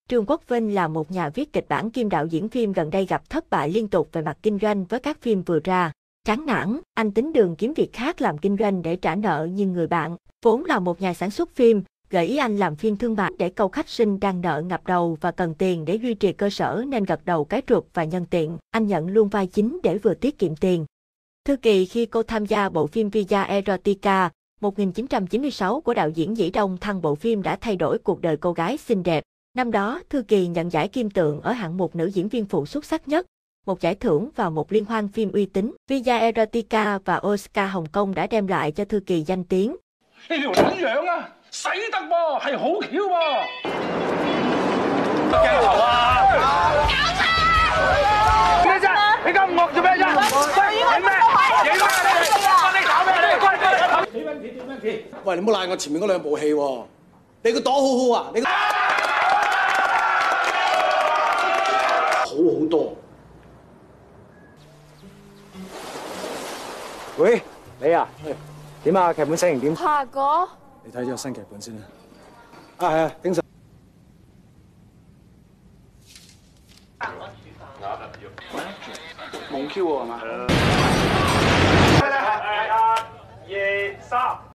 Trương Quốc Vinh là một nhà viết kịch bản kiêm đạo diễn phim gần đây gặp thất bại liên tục về mặt kinh doanh với các phim vừa ra. Chán nản, anh tính đường kiếm việc khác làm kinh doanh để trả nợ, nhưng người bạn, vốn là một nhà sản xuất phim, gợi ý anh làm phim thương mại để câu khách sinh đang nợ ngập đầu và cần tiền để duy trì cơ sở nên gật đầu cái ruột và nhân tiện. Anh nhận luôn vai chính để vừa tiết kiệm tiền. Thư Kỳ khi cô tham gia bộ phim Villa Erotica 1996 của đạo diễn Dĩ Đông Thăng, bộ phim đã thay đổi cuộc đời cô gái xinh đẹp. Năm đó, Thư Kỳ nhận giải Kim Tượng ở hạng mục nữ diễn viên phụ xuất sắc nhất, một giải thưởng vào một liên hoan phim uy tín. Villa Erotica và Oscar Hồng Kông đã đem lại cho Thư Kỳ danh tiếng. 呢條撚樣啊，使得噃，係好巧噃。鏡頭啊！搞錯！咩啫？你咁惡做咩啫？影咩？影咩？你搞咩？你關幾蚊片？幾蚊片？喂，你唔好賴我前面嗰兩部戲喎，你個朵好好啊，你好好多。 喂，你啊？點啊？劇本寫成點？ 下個你睇咗個新劇本先啦。啊，係啊，經常。 蒙 Q 喎係嘛？